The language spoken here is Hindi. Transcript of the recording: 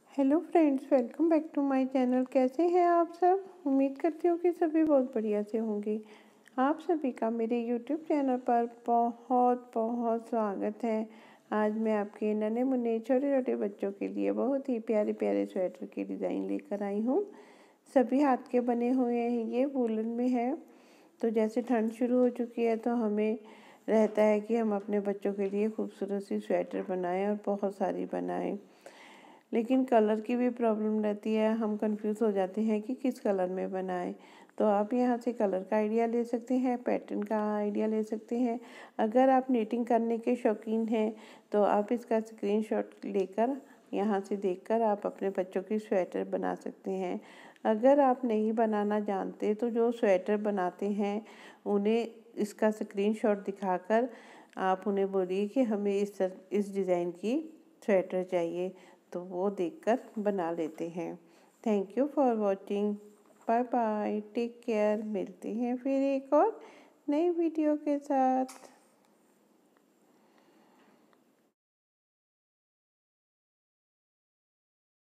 Hello friends, welcome back to my channel. कैसे हैं आप सब? उम्मीद करती हूँ कि सभी बहुत बढ़िया से होंगे। आप सभी का मेरे यूट्यूब चैनल पर बहुत बहुत स्वागत है। आज मैं आपके नन्हे मुन्ने छोटे छोटे बच्चों के लिए बहुत ही प्यारे प्यारे स्वेटर की डिज़ाइन लेकर आई हूँ। सभी हाथ के बने हुए हैं, ये वूलन में है। तो जैसे ठंड शुरू हो चुकी है तो हमें रहता है कि हम अपने बच्चों के लिए खूबसूरत सी स्वेटर बनाएं और बहुत सारी बनाएं, लेकिन कलर की भी प्रॉब्लम रहती है। हम कंफ्यूज हो जाते हैं कि किस कलर में बनाएं। तो आप यहाँ से कलर का आइडिया ले सकते हैं, पैटर्न का आइडिया ले सकते हैं। अगर आप नीटिंग करने के शौकीन हैं तो आप इसका स्क्रीनशॉट लेकर यहाँ से देखकर आप अपने बच्चों की स्वेटर बना सकते हैं। अगर आप नहीं बनाना जानते तो जो स्वेटर बनाते हैं उन्हें इसका स्क्रीनशॉट दिखाकर आप उन्हें बोलिए कि हमें इस डिज़ाइन की स्वेटर चाहिए, तो वो देखकर बना लेते हैं। Thank you for watching. Bye bye, take care. मिलते हैं फिर एक और नई वीडियो के साथ।